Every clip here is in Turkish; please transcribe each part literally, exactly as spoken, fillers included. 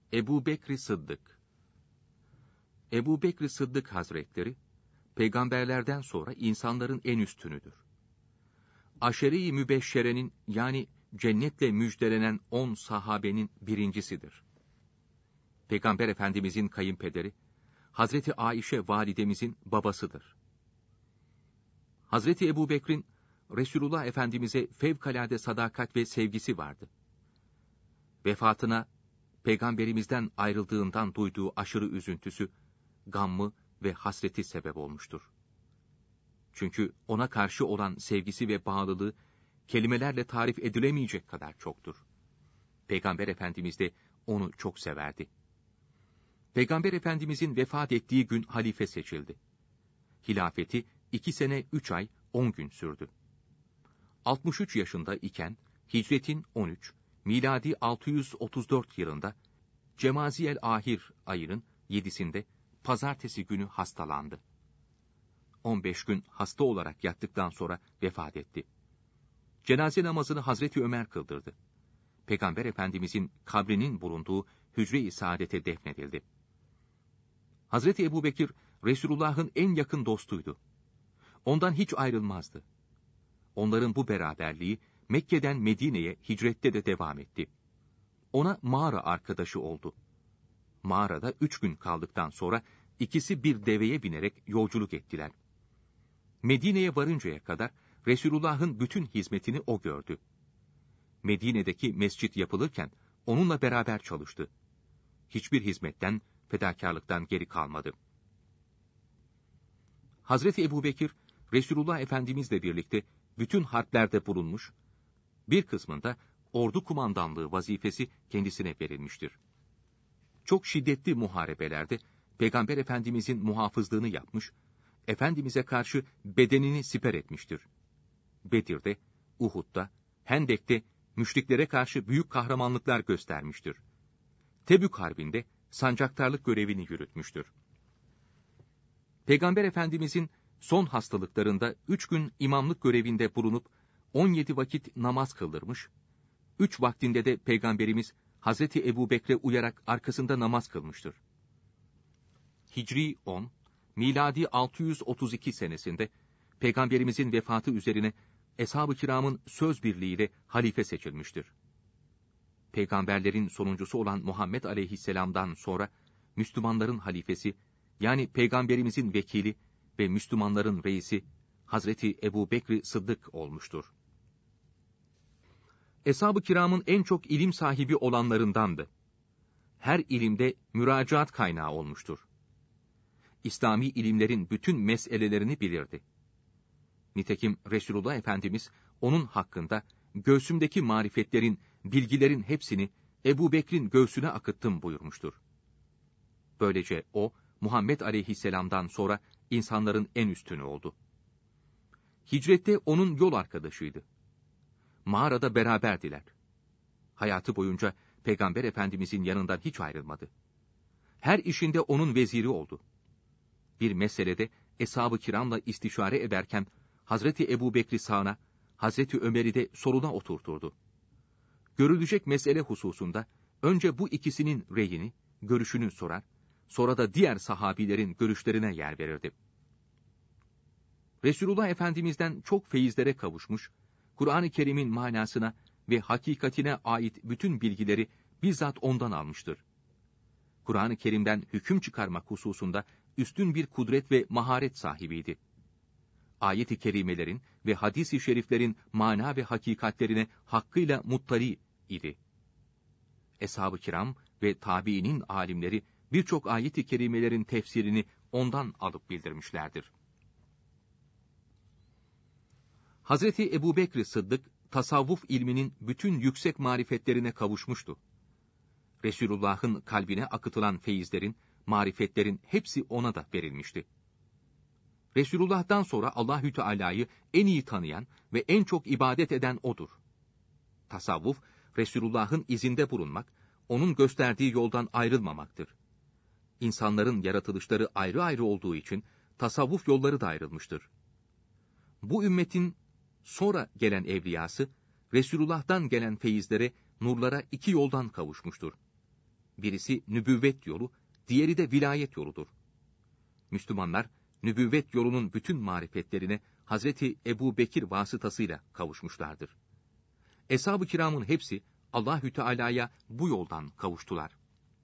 Ebu Bekr Sıddık. Ebu Bekr Sıddık Hazretleri, peygamberlerden sonra insanların en üstünüdür. Aşere-i Mübeşşere'nin, yani cennetle müjdelenen on sahabenin birincisidir. Peygamber Efendimizin kayınpederi, Hazreti Ayşe validemizin babasıdır. Hazreti Ebu Bekr'in, Resulullah Efendimiz'e fevkalade sadakat ve sevgisi vardı. Vefatına, Peygamberimizden ayrıldığından duyduğu aşırı üzüntüsü, gammı ve hasreti sebep olmuştur. Çünkü ona karşı olan sevgisi ve bağlılığı, kelimelerle tarif edilemeyecek kadar çoktur. Peygamber Efendimiz de onu çok severdi. Peygamber Efendimizin vefat ettiği gün halife seçildi. Hilafeti iki sene üç ay on gün sürdü. altmış üç yaşında iken, hicretin on üç, miladi altı yüz otuz dört yılında, Cemaziyel Ahir ayının yedisinde, pazartesi günü hastalandı. on beş gün hasta olarak yattıktan sonra vefat etti. Cenaze namazını Hazreti Ömer kıldırdı. Peygamber Efendimizin kabrinin bulunduğu Hücre-i Saadet'e defnedildi. Hazreti Ebubekir, Resulullah'ın en yakın dostuydu. Ondan hiç ayrılmazdı. Onların bu beraberliği, Mekke'den Medine'ye hicrette de devam etti. Ona mağara arkadaşı oldu. Mağarada üç gün kaldıktan sonra, ikisi bir deveye binerek yolculuk ettiler. Medine'ye varıncaya kadar, Resulullah'ın bütün hizmetini o gördü. Medine'deki mescit yapılırken, onunla beraber çalıştı. Hiçbir hizmetten, fedakarlıktan geri kalmadı. Hazreti Ebubekir, Resulullah Efendimizle birlikte bütün harplerde bulunmuş, bir kısmında ordu kumandanlığı vazifesi kendisine verilmiştir. Çok şiddetli muharebelerde Peygamber Efendimizin muhafızlığını yapmış, Efendimiz'e karşı bedenini siper etmiştir. Bedir'de, Uhud'da, Hendek'te müşriklere karşı büyük kahramanlıklar göstermiştir. Tebük Harbi'nde sancaktarlık görevini yürütmüştür. Peygamber Efendimizin son hastalıklarında üç gün imamlık görevinde bulunup on yedi vakit namaz kıldırmış, üç vaktinde de Peygamberimiz Hazreti Ebubekir'e uyarak arkasında namaz kılmıştır. Hicri on, miladi altı yüz otuz iki senesinde Peygamberimizin vefatı üzerine Eshab-ı Kiram'ın söz birliğiyle halife seçilmiştir. Peygamberlerin sonuncusu olan Muhammed Aleyhisselam'dan sonra Müslümanların halifesi, yani Peygamberimizin vekili ve Müslümanların reisi Hazreti Ebu Bekr Sıddık olmuştur. Eshab-ı Kiram'ın en çok ilim sahibi olanlarındandı. Her ilimde müracaat kaynağı olmuştur. İslami ilimlerin bütün meselelerini bilirdi. Nitekim Resulullah Efendimiz onun hakkında göğsümdeki marifetlerin, bilgilerin hepsini Ebu Bekr'in göğsüne akıttım buyurmuştur. Böylece o, Muhammed Aleyhisselam'dan sonra insanların en üstünü oldu. Hicrette onun yol arkadaşıydı. Mağarada beraberdiler. Hayatı boyunca Peygamber Efendimizin yanından hiç ayrılmadı. Her işinde onun veziri oldu. Bir meselede Eshab-ı Kiram'la istişare ederken Hazreti Ebu Bekri sağına, Hazreti Ömer'i de soluna oturturdu. Görülecek mesele hususunda önce bu ikisinin reyini, görüşünü sorar, sonra da diğer sahabilerin görüşlerine yer verirdi. Resulullah Efendimiz'den çok feyizlere kavuşmuş, Kur'an-ı Kerim'in manasına ve hakikatine ait bütün bilgileri bizzat ondan almıştır. Kur'an-ı Kerim'den hüküm çıkarmak hususunda üstün bir kudret ve maharet sahibiydi. Ayet-i kerimelerin ve hadis-i şeriflerin mana ve hakikatlerine hakkıyla muttali idi. Eshab-ı Kiram ve tabiinin alimleri birçok ayet-i kerimelerin tefsirini ondan alıp bildirmişlerdir. Hazreti Ebu Bekr Sıddık, tasavvuf ilminin bütün yüksek marifetlerine kavuşmuştu. Resulullah'ın kalbine akıtılan feyizlerin, marifetlerin hepsi ona da verilmişti. Resulullah'tan sonra Allahü Teala'yı en iyi tanıyan ve en çok ibadet eden odur. Tasavvuf, Resulullah'ın izinde bulunmak, onun gösterdiği yoldan ayrılmamaktır. İnsanların yaratılışları ayrı ayrı olduğu için tasavvuf yolları da ayrılmıştır. Bu ümmetin sonra gelen evliyası, Resulullah'tan gelen feyizlere, nurlara iki yoldan kavuşmuştur. Birisi nübüvvet yolu, diğeri de vilayet yoludur. Müslümanlar, nübüvvet yolunun bütün marifetlerine Hazreti Ebu Bekir vasıtasıyla kavuşmuşlardır. Eshab-ı kiramın hepsi Allahü Teala'ya bu yoldan kavuştular.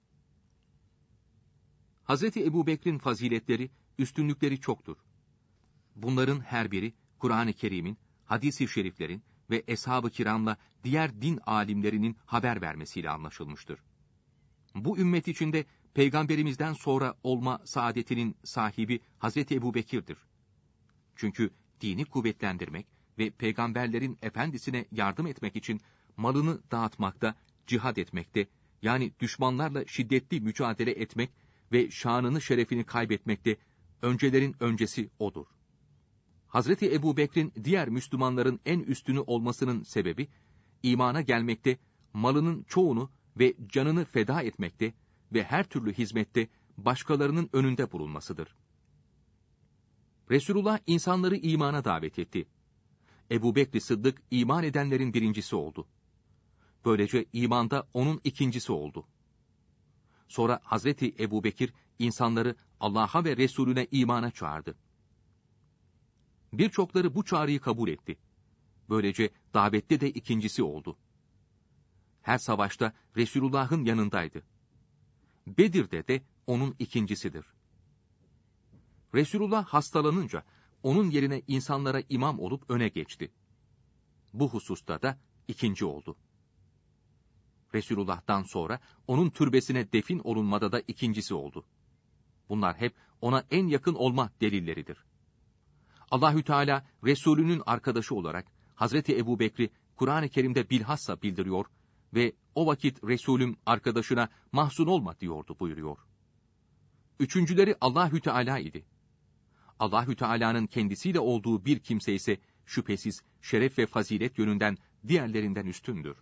Hazreti Ebu Bekir'in faziletleri, üstünlükleri çoktur. Bunların her biri Kur'an-ı Kerim'in, hadis-i şeriflerin ve eshab-ı kiramla diğer din alimlerinin haber vermesiyle anlaşılmıştır. Bu ümmet içinde Peygamberimizden sonra olma saadetinin sahibi Hazreti Ebu Bekir'dir. Çünkü dini kuvvetlendirmek ve peygamberlerin efendisine yardım etmek için malını dağıtmakta, cihad etmekte, yani düşmanlarla şiddetli mücadele etmek ve şanını şerefini kaybetmekte öncelerin öncesi odur. Hazreti Ebu Bekir'in diğer Müslümanların en üstünü olmasının sebebi, imana gelmekte, malının çoğunu ve canını feda etmekte ve her türlü hizmette başkalarının önünde bulunmasıdır. Resulullah insanları imana davet etti. Ebu Bekir Sıddık iman edenlerin birincisi oldu. Böylece imanda onun ikincisi oldu. Sonra Hazreti Ebu Bekir insanları Allah'a ve Resulüne imana çağırdı. Birçokları bu çağrıyı kabul etti. Böylece davette de ikincisi oldu. Her savaşta Resulullah'ın yanındaydı. Bedir'de de onun ikincisidir. Resulullah hastalanınca onun yerine insanlara imam olup öne geçti. Bu hususta da ikinci oldu. Resulullah'tan sonra onun türbesine defin olunmada da ikincisi oldu. Bunlar hep ona en yakın olma delilleridir. Allahü Teala Resulünün arkadaşı olarak Hazreti Ebu Bekir'i Kur'an-ı Kerim'de bilhassa bildiriyor ve o vakit Resulüm arkadaşına mahzun olma diyordu buyuruyor. Üçüncüleri Allahü Teala idi. Allahü Teala'nın kendisiyle olduğu bir kimse ise şüphesiz şeref ve fazilet yönünden diğerlerinden üstündür.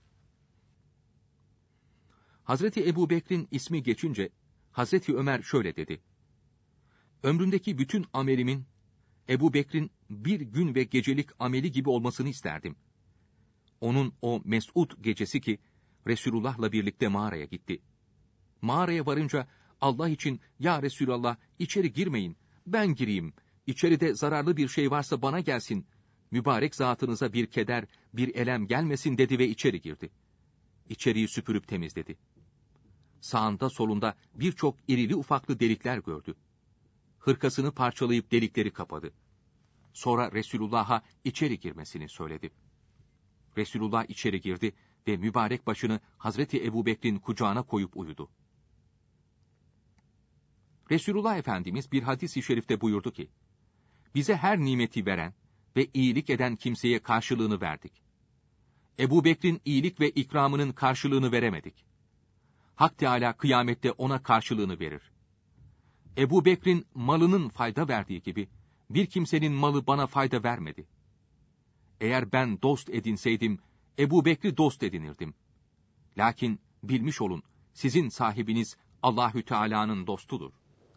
Hazreti Ebu Bekir'in ismi geçince Hazreti Ömer şöyle dedi: Ömründeki bütün amelimin Ebu Bekir'in bir gün ve gecelik ameli gibi olmasını isterdim. Onun o Mes'ud gecesi ki Resulullah'la birlikte mağaraya gitti. Mağaraya varınca Allah için ya Resulallah içeri girmeyin, ben gireyim, içeride zararlı bir şey varsa bana gelsin, mübarek zatınıza bir keder, bir elem gelmesin dedi ve içeri girdi. İçeriği süpürüp temizledi. Sağında solunda birçok irili ufaklı delikler gördü. Hırkasını parçalayıp delikleri kapadı. Sonra Resulullah'a içeri girmesini söyledi. Resulullah içeri girdi ve mübarek başını Hazreti Ebu Bekir'in kucağına koyup uyudu. Resulullah Efendimiz bir hadis-i şerifte buyurdu ki, bize her nimeti veren ve iyilik eden kimseye karşılığını verdik. Ebu Bekir'in iyilik ve ikramının karşılığını veremedik. Hak Teâlâ kıyamette ona karşılığını verir. Ebu Bekir'in malının fayda verdiği gibi, bir kimsenin malı bana fayda vermedi. Eğer ben dost edinseydim, Ebu Bekir'i dost edinirdim. Lakin bilmiş olun, sizin sahibiniz Allahü Teala'nın dostudur.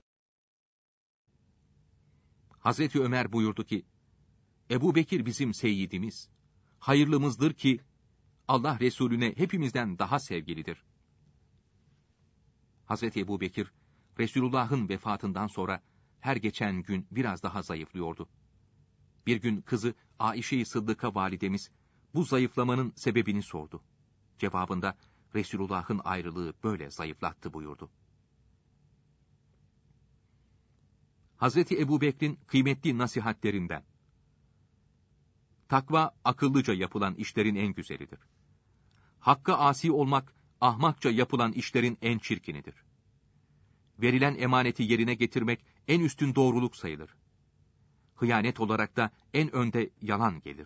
Hazreti Ömer buyurdu ki, Ebu Bekir bizim seyyidimiz, hayırlımızdır ki, Allah Resulüne hepimizden daha sevgilidir. Hazreti Ebu Bekir, Resulullah'ın vefatından sonra her geçen gün biraz daha zayıflıyordu. Bir gün kızı Aişe-i Sıddıka validemiz bu zayıflamanın sebebini sordu. Cevabında Resulullah'ın ayrılığı böyle zayıflattı buyurdu. Hazreti Ebu Bekir'in kıymetli nasihatlerinden: Takva akıllıca yapılan işlerin en güzelidir. Hakka asi olmak ahmakça yapılan işlerin en çirkinidir. Verilen emaneti yerine getirmek en üstün doğruluk sayılır. Hıyanet olarak da en önde yalan gelir.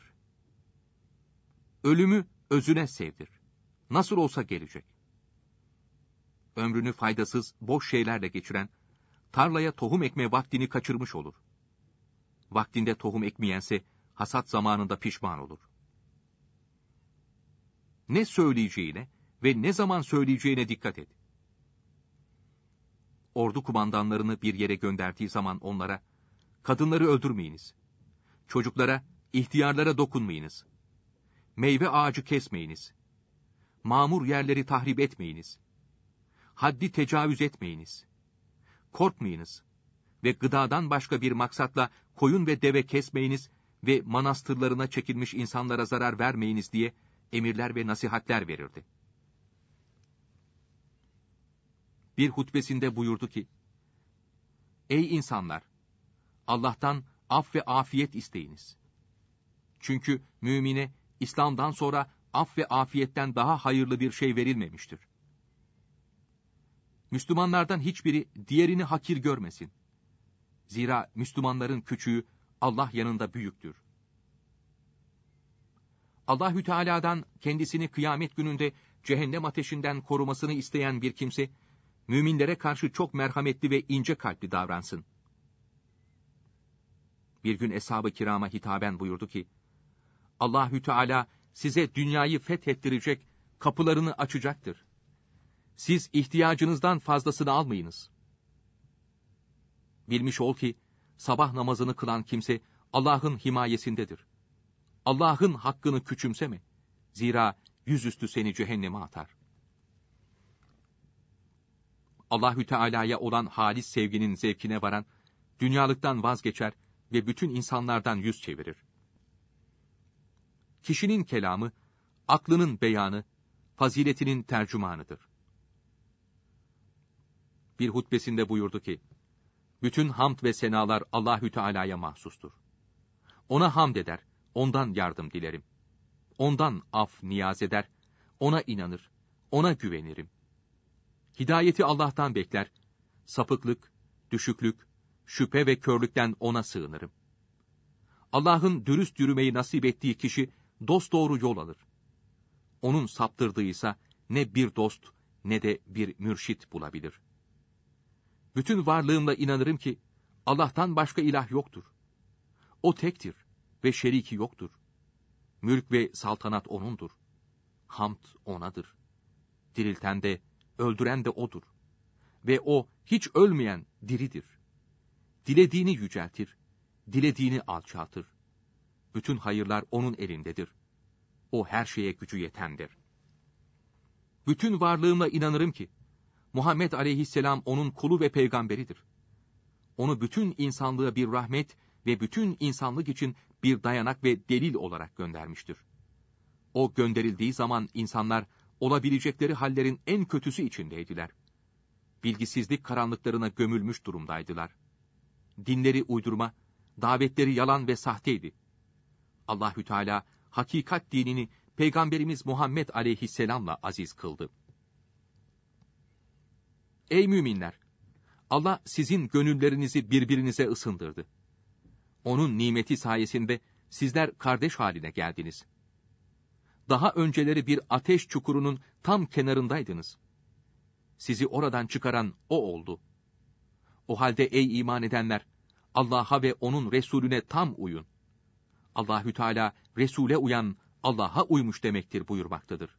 Ölümü özüne sevdir. Nasıl olsa gelecek. Ömrünü faydasız, boş şeylerle geçiren, tarlaya tohum ekme vaktini kaçırmış olur. Vaktinde tohum ekmeyense, hasat zamanında pişman olur. Ne söyleyeceğine ve ne zaman söyleyeceğine dikkat et. Ordu kumandanlarını bir yere gönderdiği zaman onlara, kadınları öldürmeyiniz. Çocuklara, ihtiyarlara dokunmayınız. Meyve ağacı kesmeyiniz. Mamur yerleri tahrip etmeyiniz. haddi tecavüz etmeyiniz. Korkmayınız ve gıdadan başka bir maksatla koyun ve deve kesmeyiniz ve manastırlarına çekilmiş insanlara zarar vermeyiniz diye emirler ve nasihatler verirdi. Bir hutbesinde buyurdu ki, Ey insanlar! Allah'tan af ve afiyet isteyiniz. Çünkü mümine İslam'dan sonra af ve afiyetten daha hayırlı bir şey verilmemiştir. Müslümanlardan hiçbiri diğerini hakir görmesin. Zira Müslümanların küçüğü Allah yanında büyüktür. Allahü Teala'dan kendisini kıyamet gününde cehennem ateşinden korumasını isteyen bir kimse, müminlere karşı çok merhametli ve ince kalpli davransın. Bir gün Eshab-ı Kiram'a hitaben buyurdu ki, Allahü Teala size dünyayı fethettirecek, kapılarını açacaktır. Siz ihtiyacınızdan fazlasını almayınız. Bilmiş ol ki, sabah namazını kılan kimse Allah'ın himayesindedir. Allah'ın hakkını küçümseme. Zira yüzüstü seni cehenneme atar. Allahü Teala'ya olan halis sevginin zevkine varan, dünyalıktan vazgeçer ve bütün insanlardan yüz çevirir. Kişinin kelamı, aklının beyanı, faziletinin tercümanıdır. Bir hutbesinde buyurdu ki, bütün hamd ve senalar Allahü Teala'ya mahsustur. Ona hamd eder, ondan yardım dilerim. Ondan af niyaz eder, ona inanır, ona güvenirim. Hidayeti Allah'tan bekler, sapıklık, düşüklük, şüphe ve körlükten ona sığınırım. Allah'ın dürüst yürümeyi nasip ettiği kişi dosdoğru yol alır. Onun saptırdığıysa ne bir dost ne de bir mürşit bulabilir. Bütün varlığımla inanırım ki Allah'tan başka ilah yoktur. O tektir ve şeriki yoktur. Mülk ve saltanat O'nundur. Hamd O'nadır. Dirilten de, öldüren de O'dur. Ve O hiç ölmeyen diridir. Dilediğini yüceltir, dilediğini alçaltır. Bütün hayırlar O'nun elindedir. O her şeye gücü yetendir. Bütün varlığımla inanırım ki, Muhammed aleyhisselam O'nun kulu ve peygamberidir. Onu bütün insanlığa bir rahmet ve bütün insanlık için bir dayanak ve delil olarak göndermiştir. O gönderildiği zaman insanlar olabilecekleri hallerin en kötüsü içindeydiler. Bilgisizlik karanlıklarına gömülmüş durumdaydılar. Dinleri uydurma, davetleri yalan ve sahteydi. Allahü Teala hakikat dinini Peygamberimiz Muhammed aleyhisselamla aziz kıldı. Ey müminler! Allah sizin gönüllerinizi birbirinize ısındırdı. Onun nimeti sayesinde sizler kardeş haline geldiniz. Daha önceleri bir ateş çukurunun tam kenarındaydınız. Sizi oradan çıkaran O oldu. O halde ey iman edenler, Allah'a ve O'nun Resulüne tam uyun. Allahü Teala Resul'e uyan Allah'a uymuş demektir buyurmaktadır.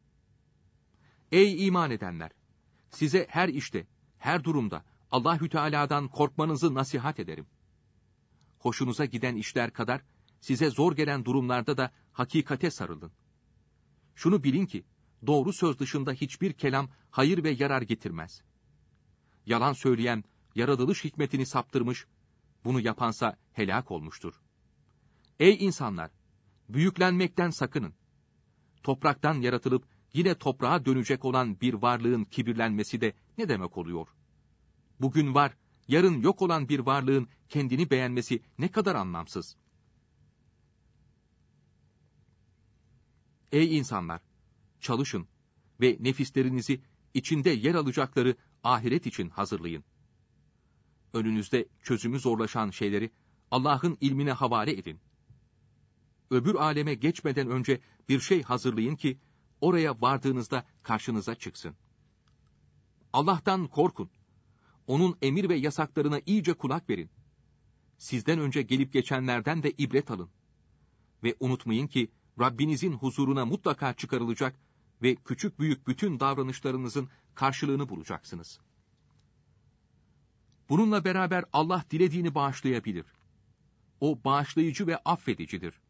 Ey iman edenler! Size her işte, her durumda Allahü Teala'dan korkmanızı nasihat ederim. Hoşunuza giden işler kadar size zor gelen durumlarda da hakikate sarılın. Şunu bilin ki doğru söz dışında hiçbir kelam hayır ve yarar getirmez. Yalan söyleyen yaratılış hikmetini saptırmış, bunu yapansa helak olmuştur. Ey insanlar! Büyüklenmekten sakının. Topraktan yaratılıp yine toprağa dönecek olan bir varlığın kibirlenmesi de ne demek oluyor? Bugün var, yarın yok olan bir varlığın kendini beğenmesi ne kadar anlamsız. Ey insanlar! Çalışın ve nefislerinizi içinde yer alacakları ahiret için hazırlayın. Önünüzde çözümü zorlaşan şeyleri Allah'ın ilmine havale edin. Öbür aleme geçmeden önce bir şey hazırlayın ki oraya vardığınızda karşınıza çıksın. Allah'tan korkun. Onun emir ve yasaklarına iyice kulak verin. Sizden önce gelip geçenlerden de ibret alın. Ve unutmayın ki Rabbinizin huzuruna mutlaka çıkarılacak ve küçük büyük bütün davranışlarınızın karşılığını bulacaksınız. Bununla beraber Allah dilediğini bağışlayabilir. O bağışlayıcı ve affedicidir.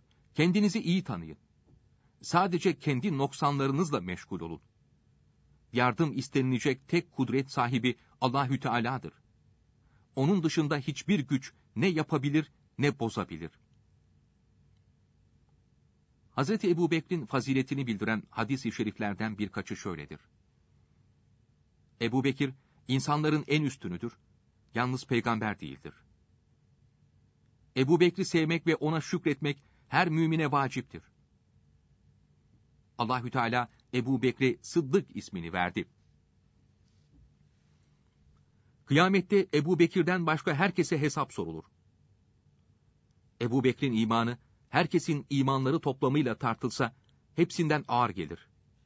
Kendinizi iyi tanıyın. Sadece kendi noksanlarınızla meşgul olun. yardım istenilecek tek kudret sahibi Allahü Teala'dır. Onun dışında hiçbir güç ne yapabilir ne bozabilir. Hazreti Ebubekir'in faziletini bildiren hadis-i şeriflerden birkaçı şöyledir. Ebubekir, insanların en üstünüdür, yalnız peygamber değildir. Ebubekir'i sevmek ve ona şükretmek her mümine vaciptir. Allahü Teala Ebubekir'e Sıddık ismini verdi. Kıyamette Ebubekir'den başka herkese hesap sorulur. Ebubekir'in imanı, herkesin imanları toplamıyla tartılsa, hepsinden ağır gelir.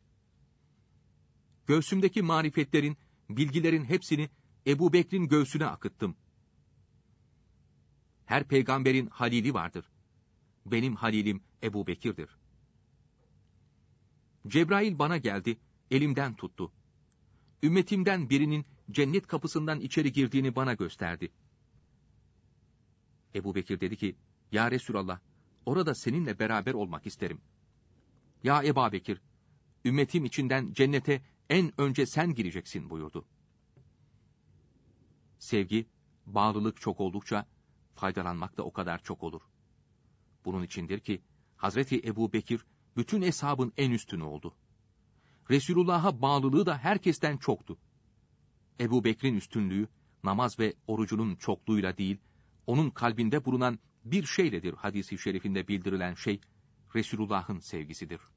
Göğsümdeki marifetlerin, bilgilerin hepsini Ebubekir'in göğsüne akıttım. Her peygamberin halili vardır. Benim halilim Ebubekir'dir. Cebrail bana geldi, elimden tuttu. Ümmetimden birinin cennet kapısından içeri girdiğini bana gösterdi. Ebubekir dedi ki, Ya Resulallah, orada seninle beraber olmak isterim. Ya Ebubekir, ümmetim içinden cennete en önce sen gireceksin buyurdu. Sevgi, bağlılık çok oldukça, faydalanmak da o kadar çok olur. Bunun içindir ki, Hazreti Ebubekir, bütün eshabın en üstünü oldu. Resulullah'a bağlılığı da herkesten çoktu. Ebubekir'in üstünlüğü, namaz ve orucunun çokluğuyla değil, onun kalbinde bulunan bir şeyledir hadis-i şerifinde bildirilen şey, Resulullah'ın sevgisidir.